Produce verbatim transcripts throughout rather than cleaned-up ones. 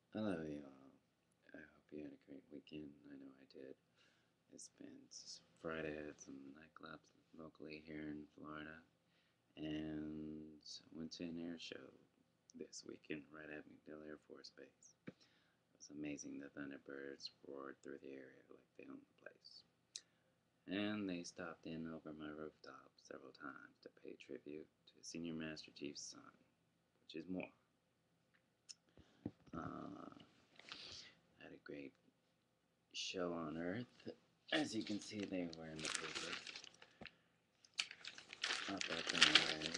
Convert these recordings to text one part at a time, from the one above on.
Hello, y'all. I hope you had a great weekend. I know I did. It's been Friday at some nightclubs locally here in Florida, and went to an air show this weekend right at MacDill Air Force Base. It was amazing. The Thunderbirds roared through the area like they owned the place. And they stopped in over my rooftop several times to pay tribute to Senior Master Chief's son, which is more. Uh, had a great show on Earth. As you can see, they were in the paper. Up up in the way.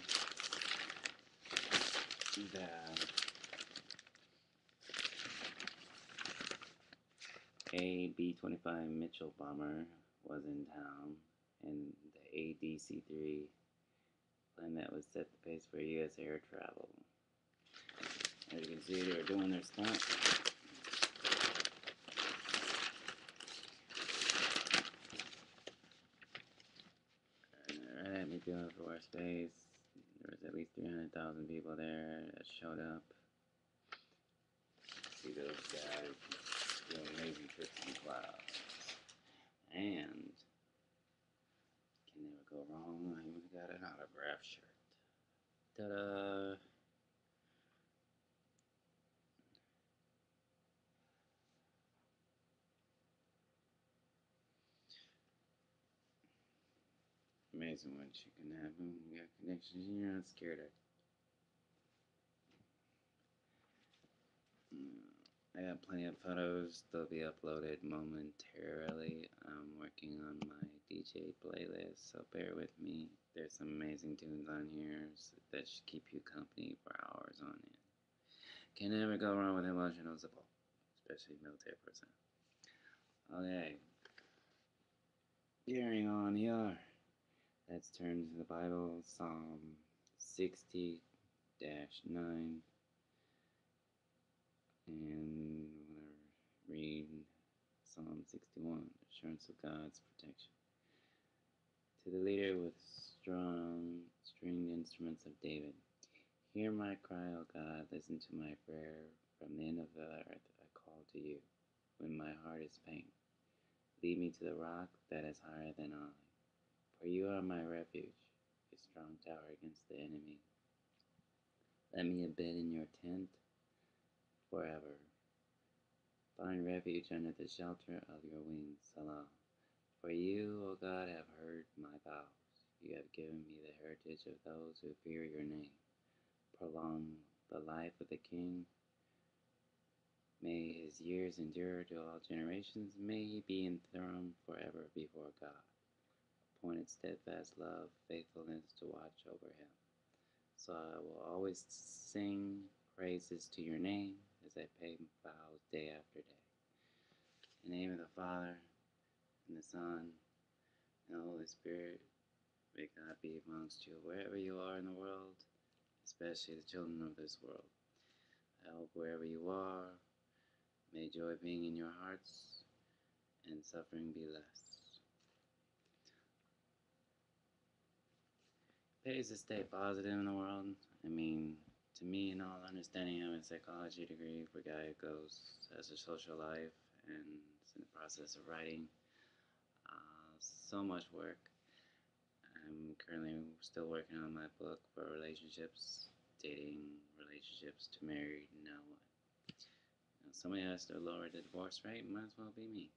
The A B twenty-five Mitchell bomber was in town, and the A D C three plane that was set the pace for U S air travel. As you can see, they were doing their stunt. Right at MacDill Air Force Base, there was at least three hundred thousand people there that showed up. See those guys doing amazing tricks in clouds. And can never go wrong. I even got an autograph shirt. Ta-da! Amazing what you can have when you got connections and you're not scared of. I got plenty of photos. They'll be uploaded momentarily. I'm working on my D J playlist, so bear with me. There's some amazing tunes on here that should keep you company for hours on end. Can never go wrong with emotional support, especially military personnel. Okay. Carrying on here. Let's turn to the Bible, Psalm sixty dash nine. And we're going to read Psalm sixty-one, Assurance of God's Protection. To the leader with strong stringed instruments of David, hear my cry, O God, listen to my prayer. From the end of the earth I call to you, when my heart is faint. Lead me to the rock that is higher than I, for you are my refuge, a strong tower against the enemy. Let me abide in your tent forever. Find refuge under the shelter of your wings, Salah. For you, O God, have heard my vows. You have given me the heritage of those who fear your name. Prolong the life of the king. May his years endure to all generations. May he be enthroned forever before God. Appointed steadfast love, faithfulness to watch over him. So I will always sing praises to your name as I pay vows day after day. In the name of the Father, and the Son, and the Holy Spirit, may God be amongst you wherever you are in the world, especially the children of this world. I hope wherever you are, may joy be in your hearts, and suffering be less. It pays to stay positive in the world. I mean, to me, in all understanding, I have a psychology degree for a guy who goes, has a social life, and is in the process of writing. Uh, so much work. I'm currently still working on my book for relationships, dating, relationships to married, now what? Now, somebody has to lower the divorce rate, might as well be me.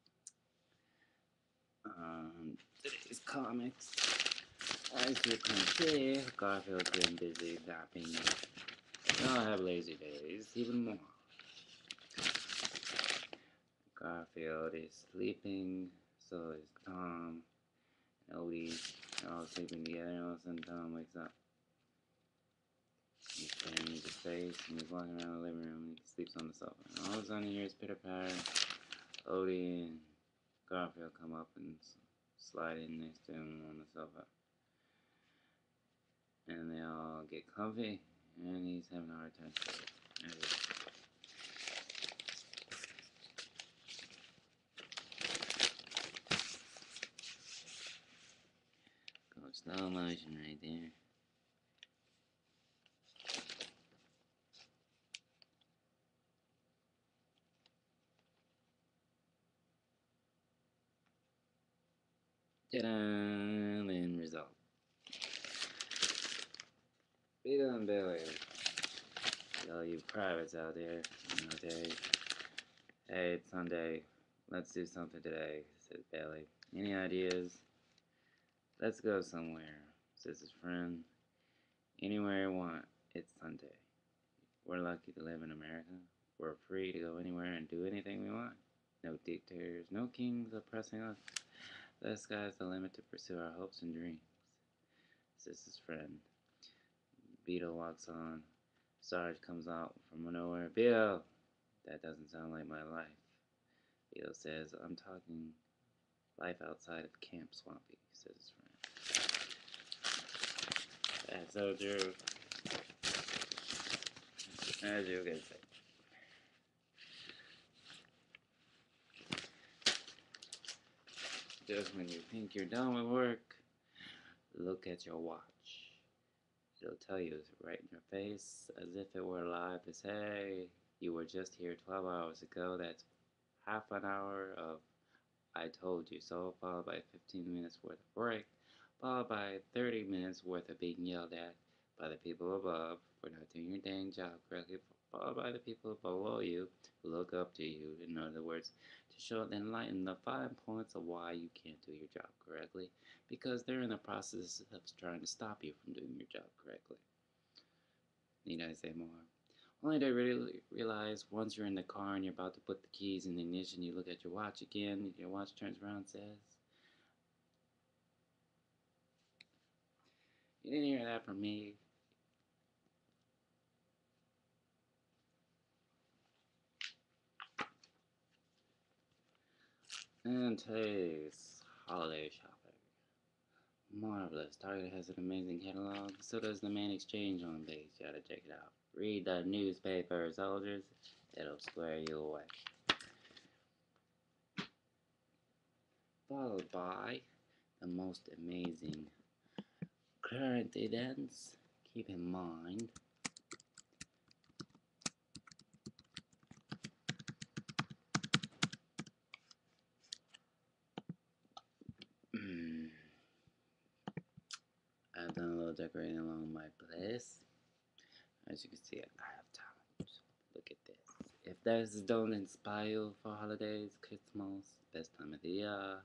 Um, today's comics. As you can see, Garfield's been busy napping. I'll have lazy days, even more. Garfield is sleeping, so is Tom. And Odie are all sleeping together, and all of a sudden Tom wakes up. He's staring into space, and he's walking around the living room, and he sleeps on the sofa. And all of a sudden he hears pitter-patter. Odie and Garfield come up and slide in next to him on the sofa. And they all get comfy, and he's having a hard time sleeping. Go slow motion right there. Ta-da! End result. Be done, Billy. All you privates out there, military. Hey, it's Sunday. Let's do something today, says Bailey. Any ideas? Let's go somewhere, says his friend. Anywhere you want. It's Sunday. We're lucky to live in America. We're free to go anywhere and do anything we want. No dictators, no kings oppressing us. The sky's the limit to pursue our hopes and dreams, says his friend. Beetle walks on. Sarge comes out from nowhere. Beetle! That doesn't sound like my life. Beetle says, I'm talking life outside of Camp Swampy, says his friend. That's so true. As you can say. Just when you think you're done with work, look at your watch. It'll tell you right in your face, as if it were alive, to say, you were just here twelve hours ago. That's half an hour of I told you so, followed by fifteen minutes worth of break, followed by thirty minutes worth of being yelled at by the people above for not doing your dang job correctly, followed by the people below you who look up to you, in other words, to show and enlighten the five points of why you can't do your job correctly, because they're in the process of trying to stop you from doing your job correctly. Need I say more? Only to really realize once you're in the car and you're about to put the keys in the ignition, you look at your watch again, your watch turns around and says, you didn't hear that from me. And today's holiday shopping. Marvelous. Target has an amazing catalog. So does the main exchange on base. You gotta check it out. Read the newspaper, soldiers. It'll square you away. Followed by the most amazing current events. Keep in mind, I've done a little decorating along my place. As you can see, I have talent. Look at this. If this don't inspire you for holidays, Christmas, best time of the year,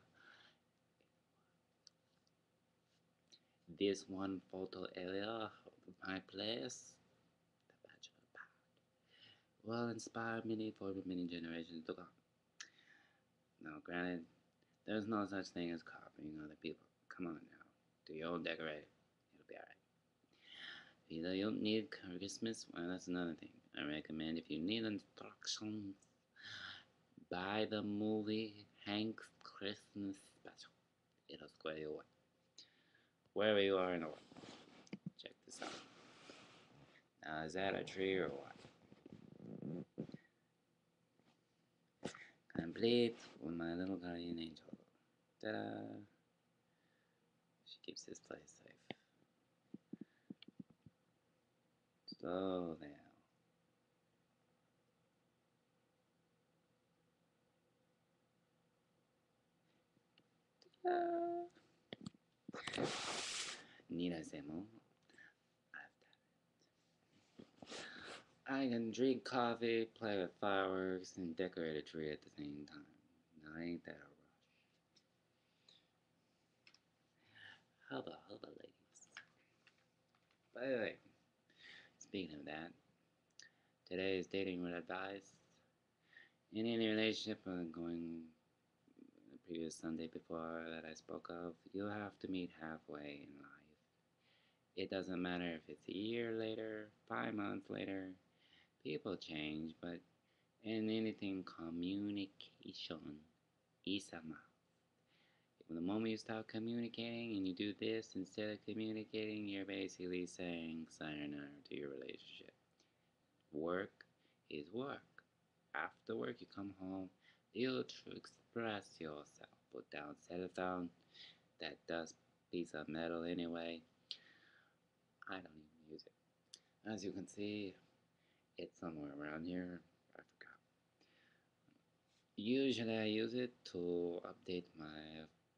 this one photo area of my place, the bachelor pad, will inspire many for many generations to come. Now, granted, there's no such thing as copying other people. Come on now, do your own decorating. It'll be alright. Either you don't need Christmas, well, that's another thing. I recommend if you need instructions, buy the movie Hank's Christmas Special. It'll square you away. Wherever you are in the world. Check this out. Now, is that a tree or what? Complete with my little guardian angel. Ta-da! She keeps this place safe. Slow down. Ta-da! Need I say more? I can drink coffee, play with fireworks, and decorate a tree at the same time. Now, ain't that a rush? Hubba, hubba, ladies. By the way, speaking of that, today is dating with advice. In any relationship, uh, going the previous Sunday before that I spoke of, you have to meet halfway in life. It doesn't matter if it's a year later, five months later, people change, but in anything, communication is a must. The moment you stop communicating and you do this instead of communicating, you're basically saying sayonara to your relationship. Work is work. After work, you come home, you to express yourself. Put down cell phone, that dust piece of metal anyway. I don't even use it. As you can see, it's somewhere around here. I forgot. Usually I use it to update my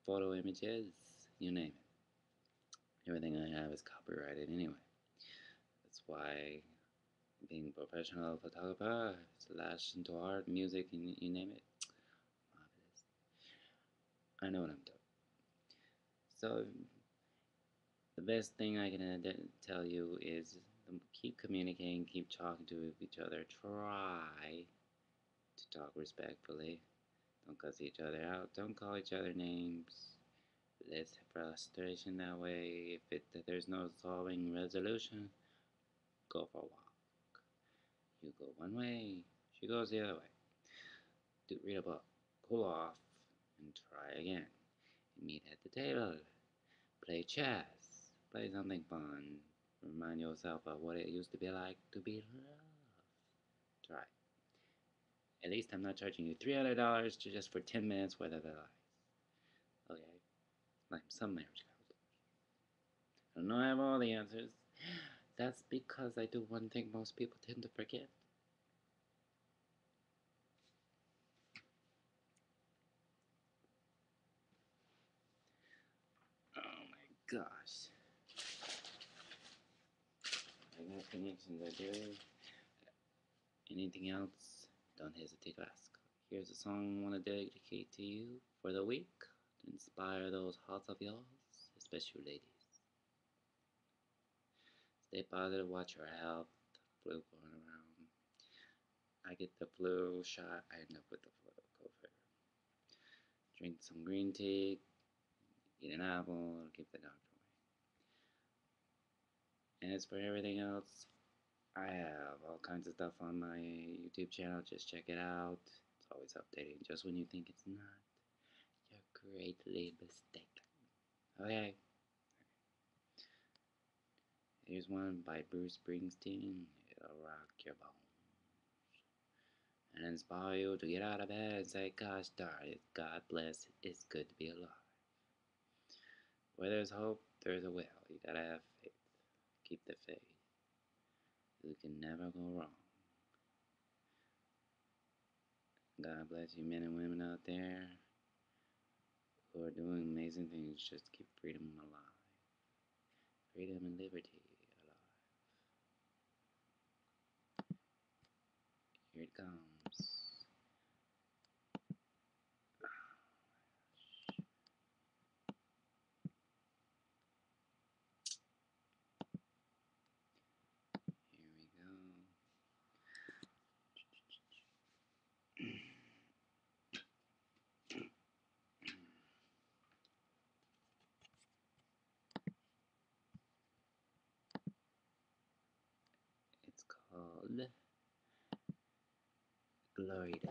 photo images, you name it. Everything I have is copyrighted anyway. That's why being a professional photographer slash into art, music, you, you name it, marvelous. I know what I'm doing. So the best thing I can tell you is keep communicating, keep talking to each other. Try to talk respectfully. Don't cuss each other out. Don't call each other names. Less frustration that way. If it, if there's no solving resolution, go for a walk. You go one way, she goes the other way. Do, read a book, cool off, and try again. Meet at the table. Play chess. Play something fun. Remind yourself of what it used to be like to be loved. Try. At least I'm not charging you three hundred dollars just for ten minutes worth of advice. Okay? Like some marriage counselors. I don't know I have all the answers. That's because I do one thing most people tend to forget. Oh my gosh. I got connections, I do. Anything else? Don't hesitate to ask. Here's a song I want to dedicate to you for the week to inspire those hearts of yours, especially ladies. Stay positive, watch your health. Flu going around. I get the flu shot, I end up with the flu. Go figure. Drink some green tea, eat an apple, it'll keep the doctor away. And as for everything else, I have all kinds of stuff on my YouTube channel. Just check it out. It's always updating. Just when you think it's not, you're greatly mistaken. Okay. Here's one by Bruce Springsteen. It'll rock your bones and inspire you to get out of bed and say, gosh darn it, God bless, it's good to be alive. Where there's hope, there's a will. You gotta have faith. Keep the faith. You can never go wrong. God bless you men and women out there who are doing amazing things. Just keep freedom alive. Freedom and liberty alive. Here it comes. Here we go. It's called Glory Days.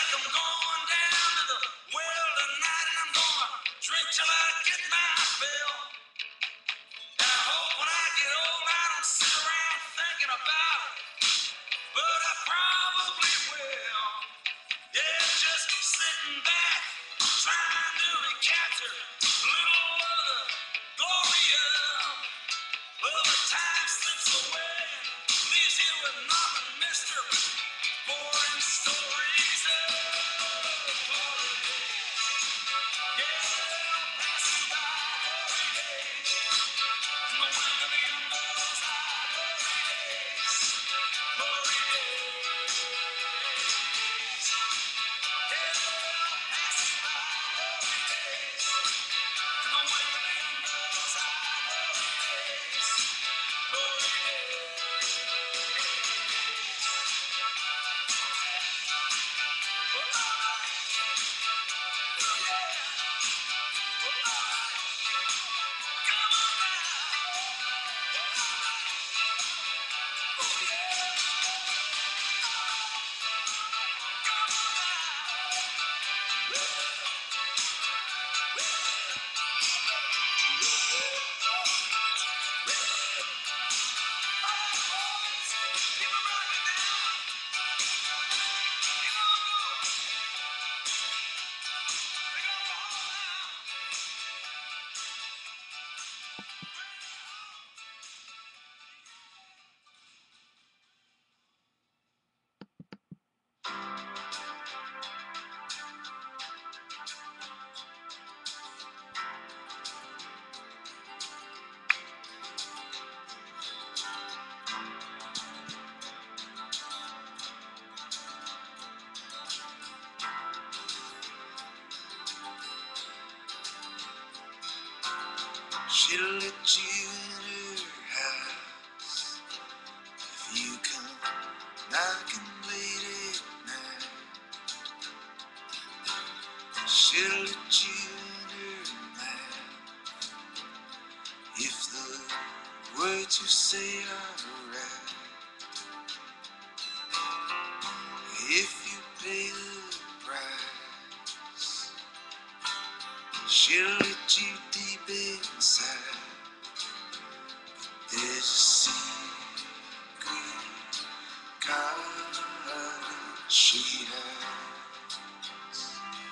I'm going down to the well tonight, and I'm gonna drink till I get my fill. And I hope when I get old I don't sit around thinking about it, but I probably will. Yeah, just sitting back, trying to recapture a little of the glory of. Well, the time slips away and leaves you with nothing, mister. Boring stories of glory days. Yeah, passing by glory days. And the wind of the those high glory days. Glory days. Yeah, passing by glory days. And the wind of the those high glory days. Glory she'll let you in her house if you come knocking late at night. She'll let you in her mouth if the words you say are right. If you pay the price, she'll let you deep inside. There's a secret garden she hides.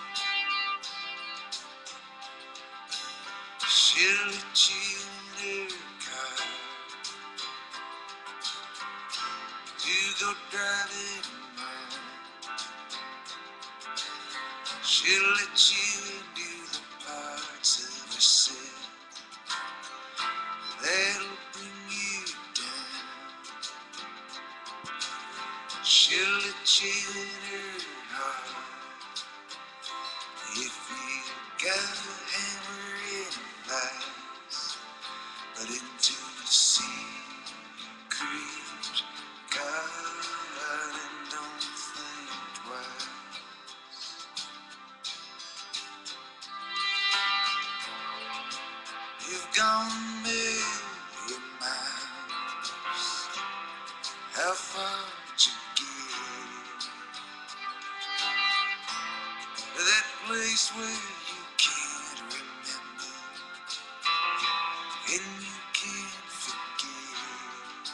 She'll let you in her car to go driving around. She'll let you into the parts of herself that'll bring you down. She'll let you in her heart if you got a hammer in lies, but into the secret garden, don't think twice. You've gone a million miles. How far did you get? To that place where you can't remember and you can't forget.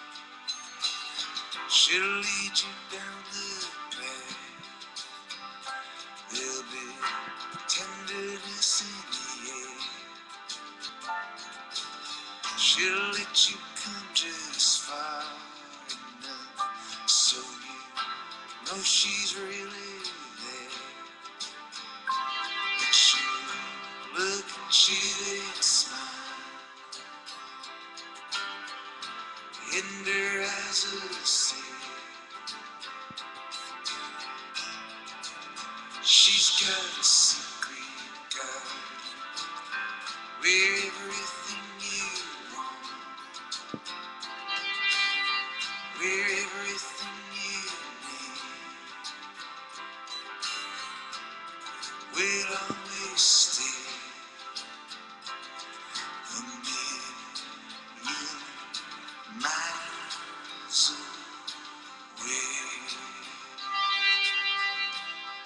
She'll lead you down the path. There'll be tenderness in the air. She'll let you come just far enough so you know she's really there. But she'll look at you and smile. In her eyes a sea. She's got a secret garden where everything you want, where everything you need will always stay a million miles away.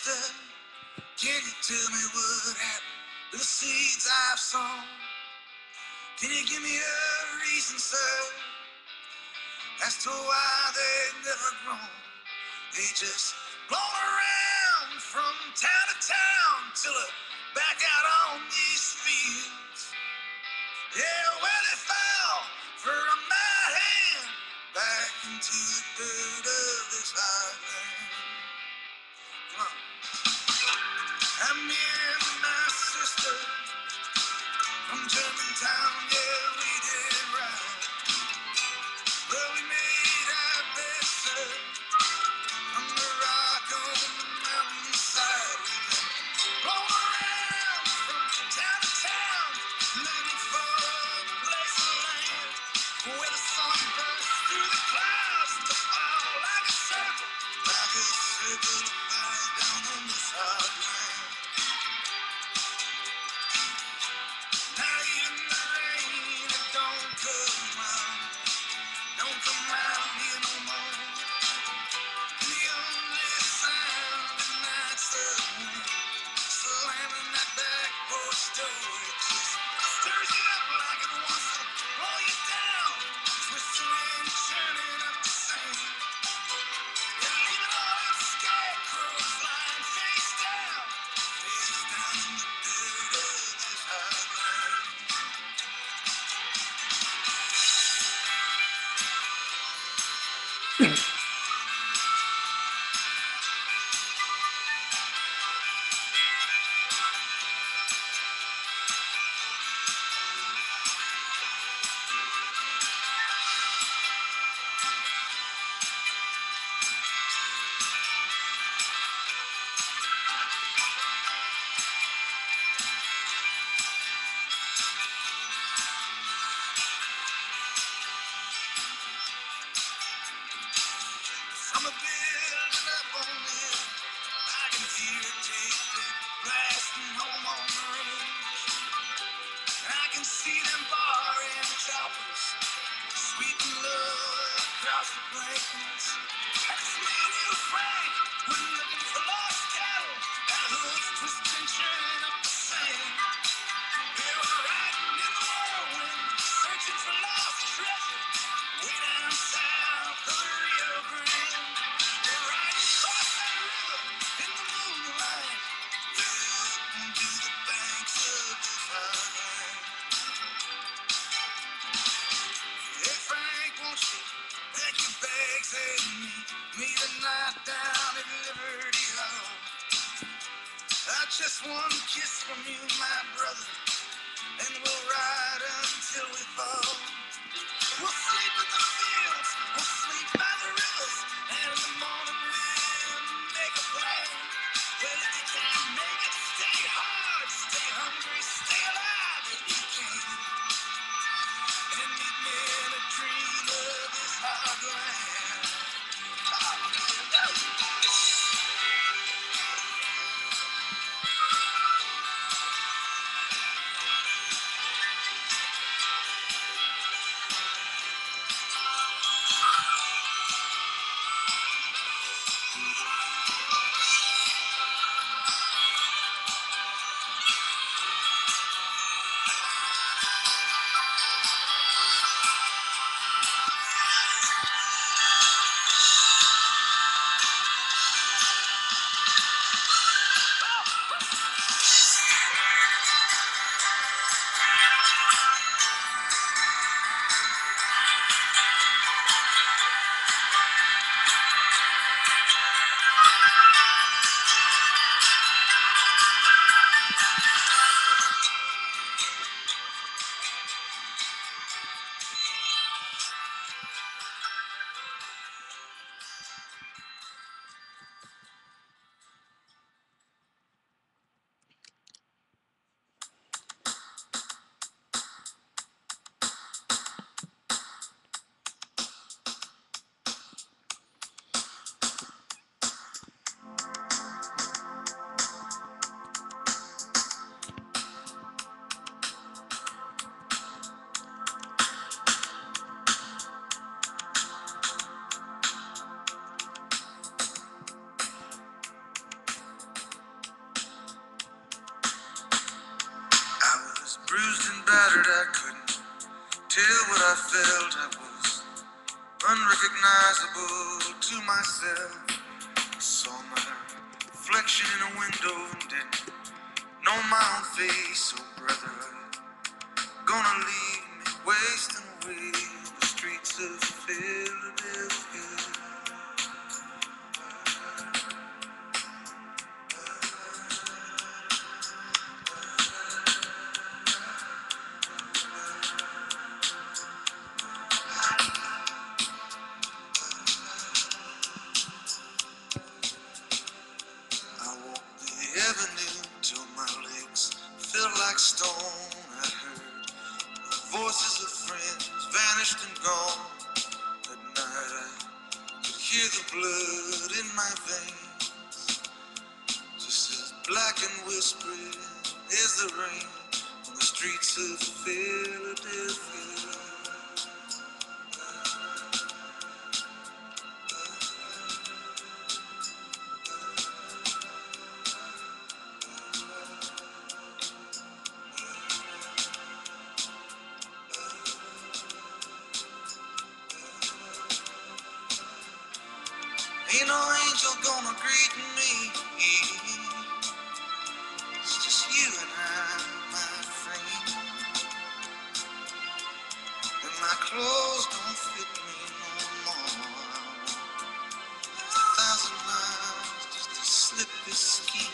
sister, can you tell me what happened to the seeds I've sown? Can you give me a reason, sir, as to why they've never grown? They just blown around from town to town till they're back out on these fields. Yeah, where they fell for a mad hand back into the dirt of this hard land. Come on. And me and my sister from Germantown, yeah, we did right. Well, we made our bed, sir, on the rock on the mountainside. We went roll around from town to town, looking for a place of land where the sun burst through the clouds to fall like a circle, like a circle of fire down on this hard land. Now even the rain, it don't come round, don't come round here no more. The only sound at night's the wind slamming that back porch door. It just stirs you up like it wants to roll you down, twisting and churning up the sand. Yeah, leaving all them scarecrows flying face down, face down in the dirt of this hard land. From a building up on the hill, I can hear a tape deck blasting home on the range. And I can see them bar and choppers sweeping low across the plains. And it's me and you, Frank, we're looking for lost cattle, our hooves twisting, churning up the sand. We were riding in the whirlwind, searching for lost treasure, way down south of the Rio Grande. We're riding across that river in the moonlight, way up onto the banks of this hard land. Hey Frank, won't you pack your bags and meet me tonight down at Liberty Hall? Uh, just one kiss from you, my brother, and we'll ride until we fall. We'll sleep in the fields, we'll sleep by the rivers, and in the morning we'll make a plan. Well, if you can't make it, stay hard, stay hungry, stay alive if you can. And meet me in a dream of this hard land. unrecognizable to myself. I saw my reflection in a window and didn't know my own face. Oh brother, gonna leave me wasting away in the streets of Philadelphia. I walked the avenue till my legs felt like stone. I heard the voices of friends vanished and gone. At night I could hear the blood in my veins, just as black and whispering is the rain on the streets of Philadelphia. Ain't no angel gonna greet me. It's just you and I, my friend. And my clothes don't fit me no more. A thousand miles just to slip this skin.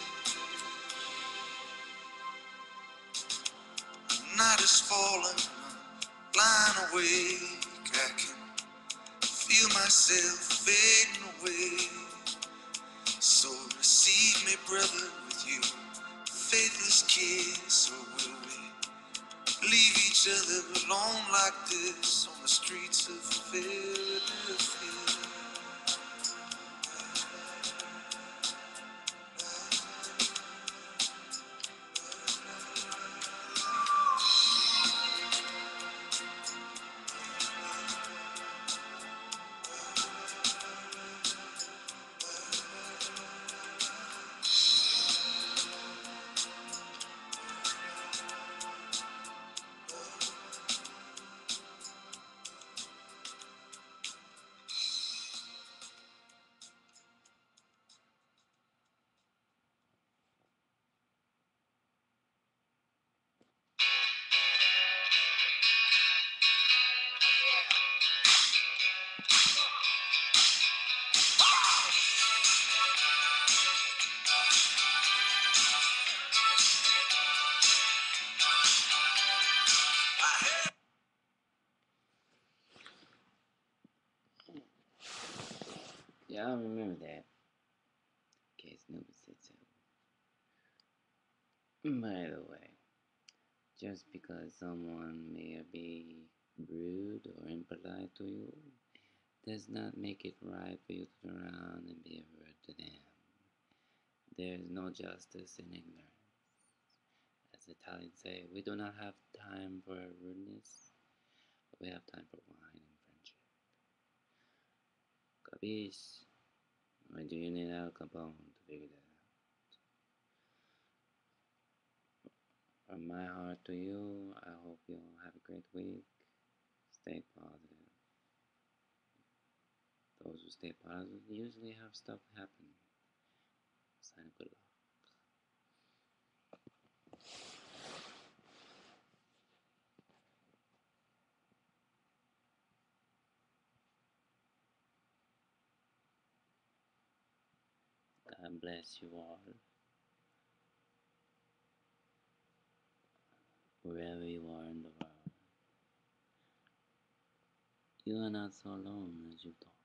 The night is falling, I'm lying awake. I can feel myself fading away. So receive me, brother, with you faithless kiss. Or will we leave each other alone like this on the streets of Philadelphia? Y'all remember that? In case nobody said so. By the way, just because someone may be rude or impolite to you does not make it right for you to turn around and be rude to them. There is no justice in ignorance. As the Italians say, we do not have time for rudeness, but we have time for wine and friendship. Capiche? Or do you need Al Capone to figure that out? From my heart to you, I hope you'll have a great week. Stay positive. Those who stay positive usually have stuff happen. Sign of good luck. God bless you all, wherever you are in the world. You are not so alone as you thought.